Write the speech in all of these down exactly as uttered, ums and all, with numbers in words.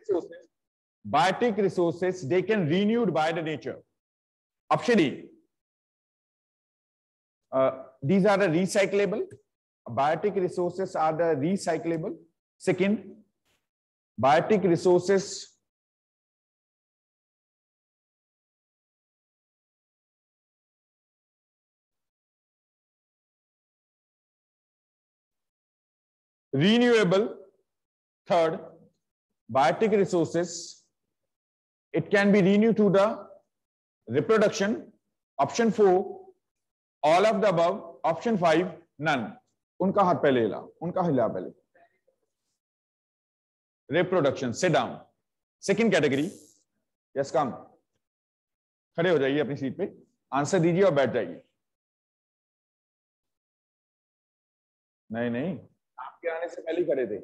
resources, biotic resources, they can renewed by the nature. Option D. Uh, these are the recyclable. Biotic resources are the recyclable. Second, biotic resources renewable. Third, biotic resources, it can be renewed to the reproduction. Option four, all of the above. Option five, none. उनका हाथ पहले हिला, उनका हिला पहले. Reproduction. Sit down. Second category. Yes, come. खड़े हो जाइए अपनी सीट पे, आंसर दीजिए और बैठ जाइए. नहीं नहीं, आपके आने से पहले ही खड़े थे.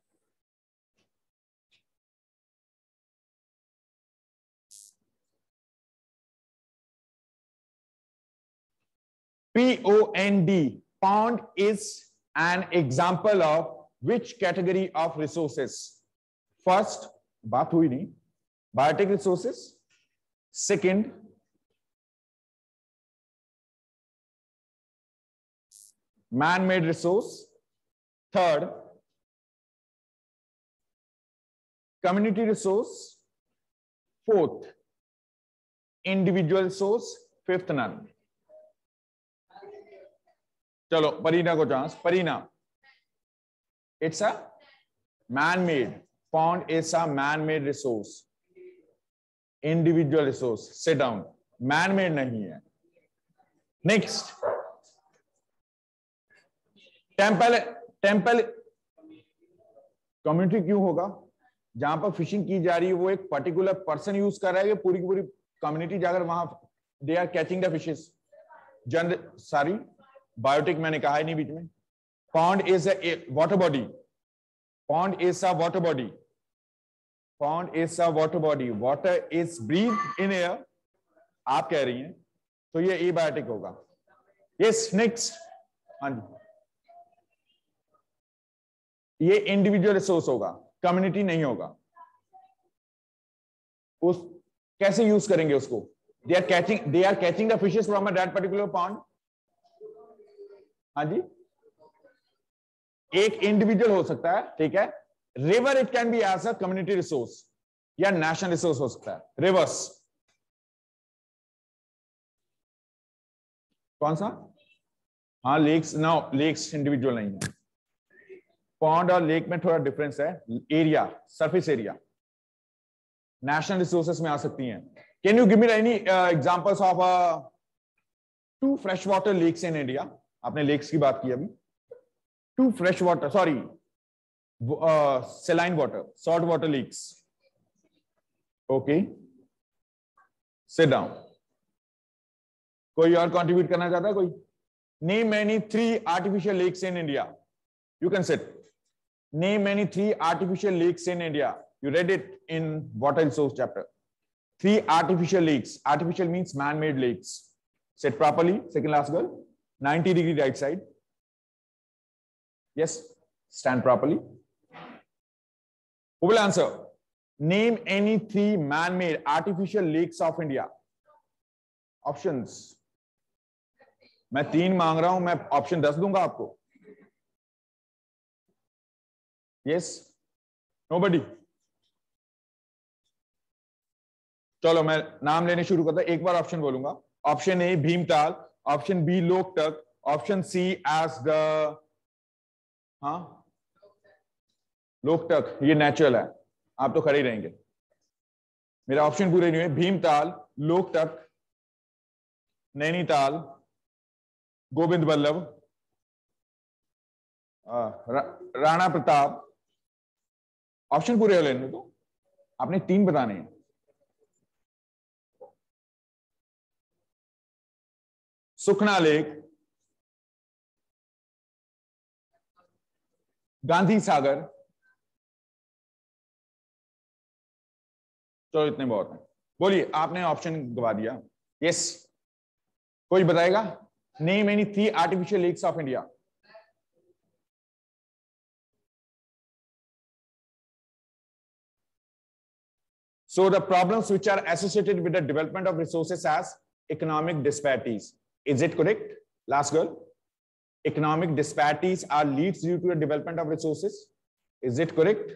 P O N D. Pond is an example of which category of resources? First, बात हुई नहीं, biotic resources. Second, man-made resource. Third, community resource. Fourth, individual resource. Fifth, none. चलो परीना को chance. Parina, it's a man-made. Pond is a man-made resource. Individual resource. Sit down. Man-made नहीं है. Next. Temple. Temple. Community क्यों होगा? जहां पर fishing की जा रही है वो एक पर्टिकुलर पर्सन यूज कर रहा है, पूरी की पूरी कम्युनिटी जाकर वहां they are catching the fishes. General सारी बायोटिक मैंने कहा ही नहीं बीच में. Pond is a water body. Pond is a water body. Pond is a water body. Water is breath in air. आप कह रही हैं तो ये ए बायोटिक होगा. Yes, next. हाँ जी, ये इंडिविजुअल रिसोर्स होगा, कम्युनिटी नहीं होगा. उस कैसे यूज करेंगे उसको? They are catching they are catching the fishes from that particular pond. हाँ जी, एक इंडिविजुअल हो सकता है, ठीक है. River it can be as a community resource या नेशनल रिसोर्स हो सकता है. रिवर्स कौन सा? हाँ, लेक्स. नो, लेक्स इंडिविजुअल नहीं है. पॉन्ड और लेक में थोड़ा डिफरेंस है. Area, surface area national resources में आ सकती हैं. Can you give me any examples of two fresh water lakes in India? आपने लेक्स की बात की अभी. Two fresh water, sorry, saline water, salt water lakes. Okay, sit down. कोई और कंट्रीब्यूट करना चाहता है? कोई? Name any three artificial lakes in India. You can sit. Name any three artificial lakes in India. You read it in water resource chapter. Three artificial lakes. Artificial means man-made lakes. Sit properly. Second last girl. ninety degree right side. Yes. Stand properly. Who will answer? Name any three man-made artificial lakes of India. Options. मैं तीन मांग रहा हूं, मैं option दस दूंगा आपको. Yes. Nobody. चलो मैं नाम लेने शुरू करता हूं. एक बार ऑप्शन बोलूंगा. Option A Bhimtal. Option B Loktak. Option C as the हाँ लोकटक. ये नेचुरल है, आप तो खड़े ही रहेंगे. मेरा ऑप्शन पूरे नहीं हुए. भीमताल, लोकटक, नैनीताल, गोविंद बल्लभ, रा, राणा प्रताप. ऑप्शन पूरे हो लेने तो आपने तीन बताने हैं. सुखना लेक, गांधी सागर. तो इतने बहुत हैं. बोलिए, आपने ऑप्शन गवा दिया. यस, कोई बताएगा? Name any three artificial lakes of India. So the problems which are associated with the development of resources as economic disparities. Is it correct? Last girl. Economic disparities are leads due to the development of resources. Is it correct?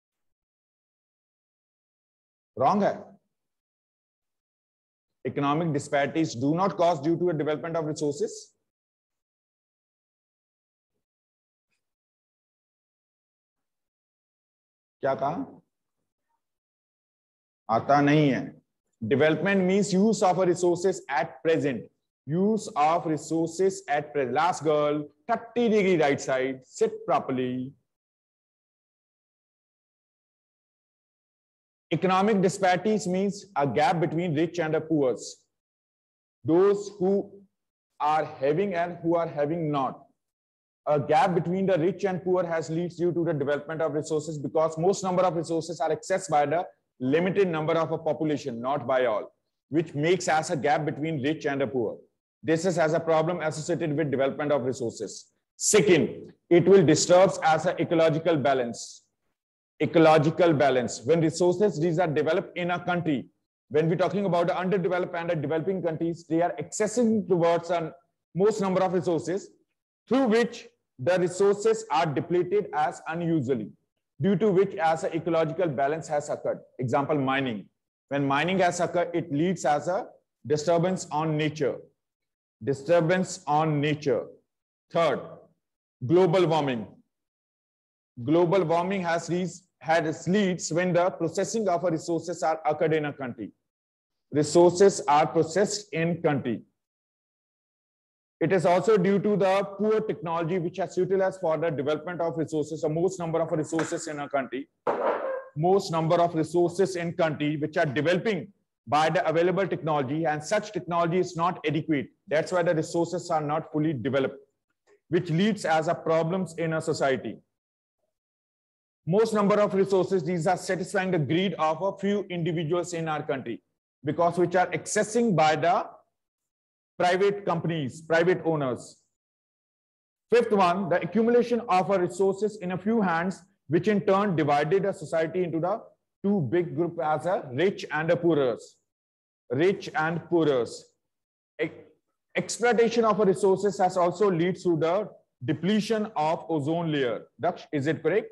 Wrong hai. Economic disparities do not cause due to a development of resources. क्या कहा? आता नहीं है. Development means use of resources at present. Use of resources at present. Last girl, thirty degree right side. Sit properly. Economic disparities means a gap between rich and the poor. Those who are having and who are having not. A gap between the rich and poor has leads due to the development of resources, because most number of resources are accessed by the limited number of a population, not by all, which makes as a gap between rich and the poor. This is as a problem associated with development of resources. Second, it will disturb as an ecological balance. Ecological balance. When resources these are developed in a country, when we're talking about the underdeveloped and the developing countries, they are accessing towards a most number of resources, through which the resources are depleted as unusually, due to which as an ecological balance has occurred. Example, mining. When mining has occurred, it leads as a disturbance on nature. Disturbance on nature. Third, global warming. Global warming has leads, has leads when the processing of resources are occurred in a country. Resources are processed in country. It is also due to the poor technology which has utilized for the development of resources. So most number of resources in a country, most number of resources in country which are developing by the available technology, and such technology is not adequate. That's why the resources are not fully developed, which leads as a problems in a society. Most number of resources, these are satisfying the greed of a few individuals in our country, because which are accessing by the private companies, private owners. Fifth one, the accumulation of our resources in a few hands, which in turn divided a society into the two big groups as a rich and a poorers. Rich and poorers. Exploitation of our resources has also leads to the depletion of ozone layer. Daksh, is it correct?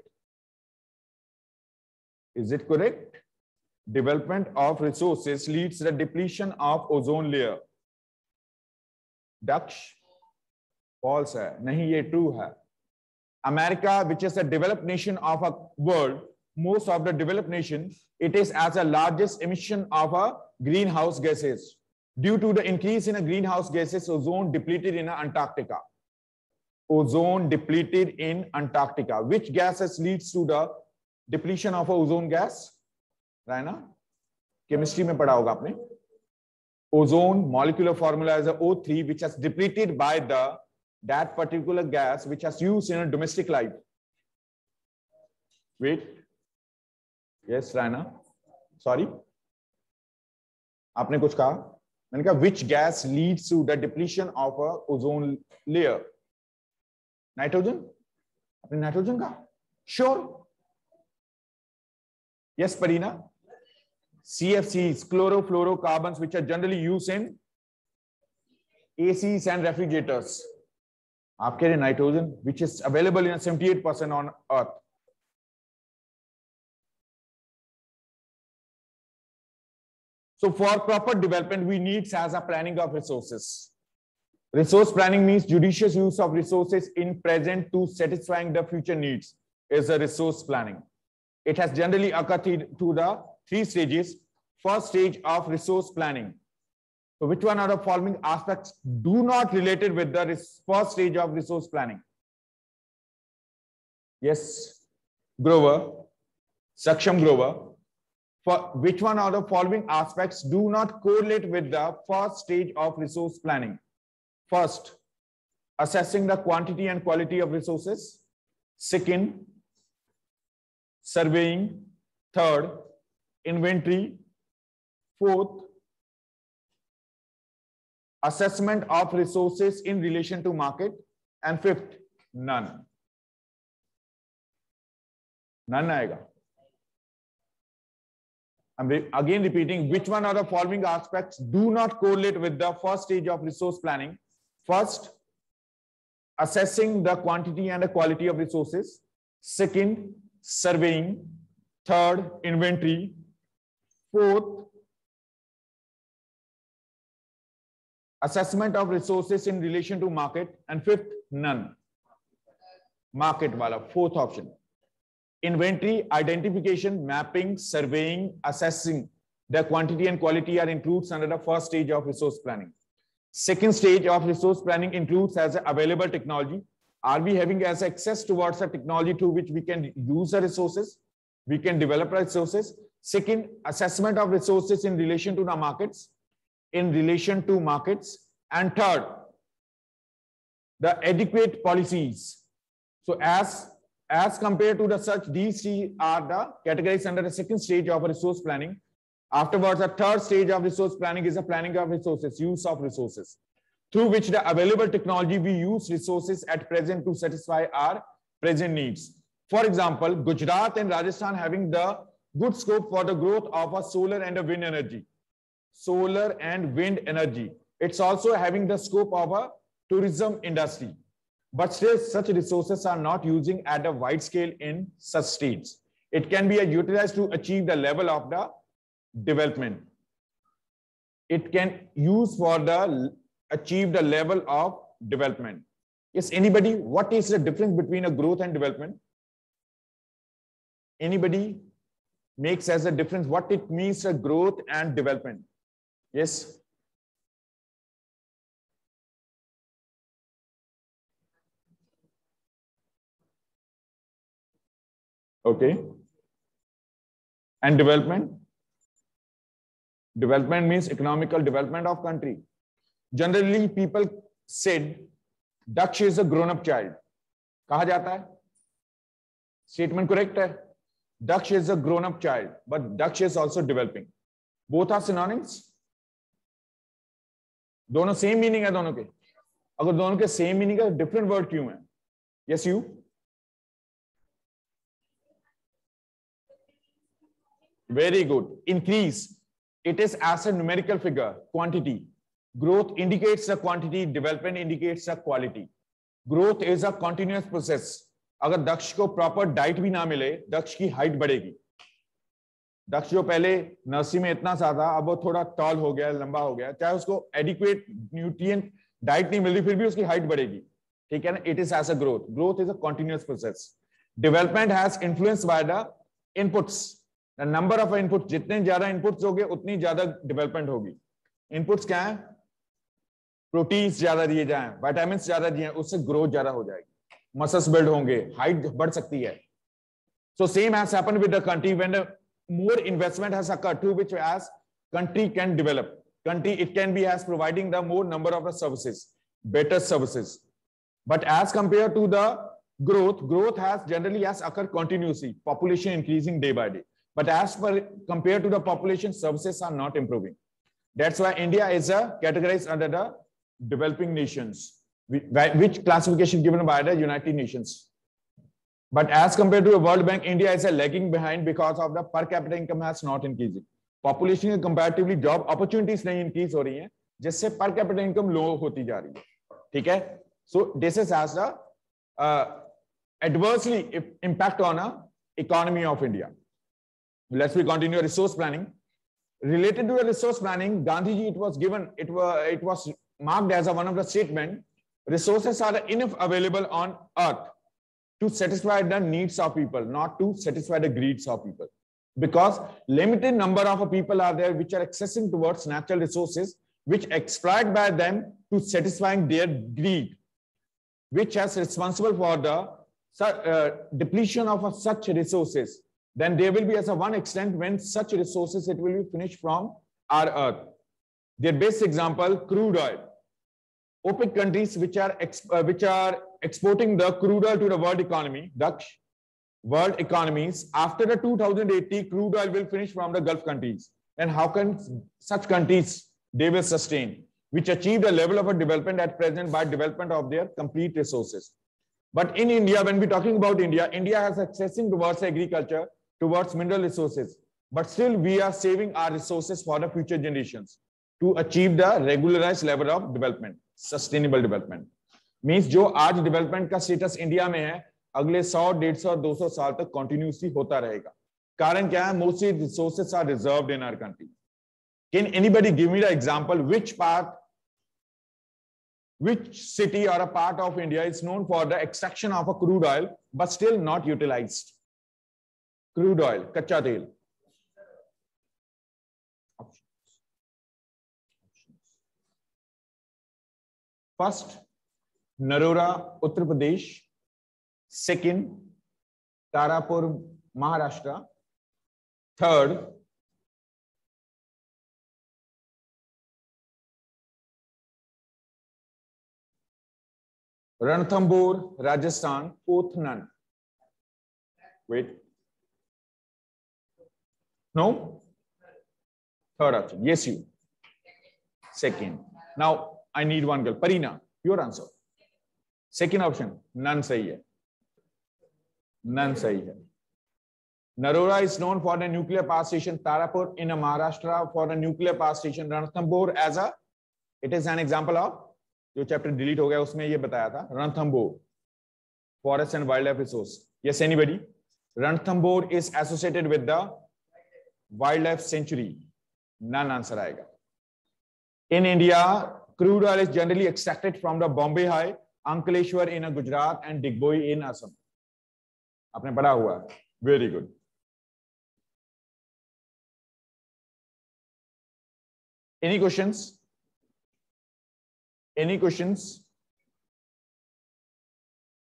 Is it correct? Development of resources leads to the depletion of ozone layer. Daksh, false hai. Nahi, ye true hai. America, which is a developed nation of a world, most of the developed nations, it is as the largest emission of a greenhouse gases. Due to the increase in a greenhouse gases, ozone depleted in Antarctica. Ozone depleted in Antarctica. Which gases leads to the depletion of a ozone gas? Raina? Chemistry mein padha hoga aapne. Ozone molecular formula is a O three, which has depleted by the that particular gas which has used in a domestic life. Wait. Yes, Raina. Sorry. आपने कुछ कहा? मैंने कहा which gas leads to the depletion of a ozone layer? Nitrogen? आपने nitrogen कहा? Sure. Yes, Parina. C F Cs, chlorofluorocarbons, which are generally used in A Cs and refrigerators. आपके लिए nitrogen, which is available in seventy-eight percent on Earth. So for proper development, we need as a planning of resources. Resource planning means judicious use of resources in present to satisfying the future needs is a resource planning. It has generally occurred to the three stages. First stage of resource planning. So which one of the following aspects do not related with the first stage of resource planning? Yes, Grover, Saksham Grover. For which one of the following aspects do not correlate with the first stage of resource planning? First, assessing the quantity and quality of resources. Second, surveying. Third, inventory. Fourth, assessment of resources in relation to market. And fifth, none. None आएगा. I'm again repeating, which one of the following aspects do not correlate with the first stage of resource planning? First, assessing the quantity and the quality of resources. Second, surveying. Third, inventory. Fourth, assessment of resources in relation to market. And fifth, none. Market wala, fourth option. Inventory, identification, mapping, surveying, assessing the quantity and quality are includes under the first stage of resource planning. Second stage of resource planning includes as available technology. Are we having as access towards a technology through which we can use the resources? We can develop resources. Second, assessment of resources in relation to the markets, in relation to markets. And third, the adequate policies. So as As compared to the such, these three are the categories under the second stage of resource planning. Afterwards, the third stage of resource planning is the planning of resources, use of resources, through which the available technology we use resources at present to satisfy our present needs. For example, Gujarat and Rajasthan having the good scope for the growth of a solar and a wind energy. Solar and wind energy. It's also having the scope of a tourism industry. But still, such resources are not using at a wide scale in such states. It can be utilized to achieve the level of the development. It can use for the achieve the level of development. Yes, anybody, what is the difference between a growth and development? Anybody makes as a difference what it means a growth and development? Yes. Okay. And development? Development means economical development of country. Generally, people said Daksh is a grown-up child. कहा जाता है? Statement correct है? Daksh is a grown-up child, but Daksh is also developing. Both are synonyms. दोनों same meaning है दोनों के. अगर दोनों के same meaning है, different word क्यों है? Yes, you? Very good. Increase. It is as a numerical figure, quantity. Growth indicates the quantity, development indicates the quality. Growth is a continuous process. अगर दक्ष को proper diet भी ना मिले, दक्ष की height बढ़ेगी. दक्ष जो पहले नर्सरी में इतना सा था, अब वो थोड़ा tall हो गया, लंबा हो गया. चाहे उसको adequate nutrient diet नहीं मिल रही, फिर भी उसकी height बढ़ेगी. ठीक है ना? It is as a growth. Growth is a continuous process. Development has influenced by the inputs. The number of inputs, जितने ज्यादा inputs होंगे उतनी ज्यादा development होगी. Inputs क्या है? Proteins ज्यादा दिए जाएं, vitamins ज्यादा दिए, उससे growth ज्यादा हो जाएगी. Muscles build होंगे, height बढ़ सकती है. So same has happened with the country when the more investment has occurred through which as country can develop. Country it can be as providing the more number of the services, better services. But as compared to the growth, growth has generally has occurred continuously. Population increasing day by day. But as per compared to the population, services are not improving. That's why India is a categorized under the developing nations, which classification given by the United Nations. But as compared to the World Bank, India is a lagging behind because of the per capita income has not increasing. Population comparatively job opportunities नहीं increase हो रही हैं, जिससे per capita income low होती जा रही है. ठीक है? So this is as the uh, adversely impact on a economy of India. Let's we continue resource planning. Related to the resource planning, Gandhiji, it was given, it was, it was marked as a, one of the statement, resources are enough available on earth to satisfy the needs of people, not to satisfy the greeds of people. Because limited number of people are there which are accessing towards natural resources, which exploit by them to satisfying their greed, which is responsible for the uh, depletion of such resources. Then there will be as a one extent when such resources it will be finished from our earth. Their best example, crude oil. OPEC countries which are uh, which are exporting the crude oil to the world economy, Dutch world economies, after the two thousand eighty, crude oil will finish from the Gulf countries. And how can such countries they will sustain, which achieve the level of a development at present by development of their complete resources. But in India, when we're talking about India, India has accessing towards agriculture, towards mineral resources. but still we are saving our resources for the future generations to achieve the regularized level of development, sustainable development. Means जो आज development का status India में है, अगले सौ, डेढ़ सौ, दो सौ साल तक कंटिन्यूसली होता रहेगा. कारण क्या है? Mostly resources are reserved in our country. Can anybody give me the example which part, which city or a part of India is known for the extraction of a crude oil but still not utilized? Crude oil, कच्चा तेल. First, Narora Uttar Pradesh. Second, Tarapur Maharashtra. Third, Ranthambore Rajasthan. Fourth, none. Wait. No? Third option. Yes, you. Second. Now, I need one girl. Parina, your answer. Second option. None सही है. None सही है. Narora is known for the nuclear power station. Tarapur in Maharashtra for the nuclear power station. Ranthambore as a, it is an example of, जो chapter delete हो गया उसमें ये बताया था. Ranthambore, forest and wildlife resource. Yes, anybody? Ranthambore is associated with the wildlife sanctuary. None answer आएगा. In India, crude oil is generally extracted from the Bombay High, Ankleshwar in Gujarat and Digboi in Assam. आपने पढ़ा हुआ है. Very good. Any questions? Any questions?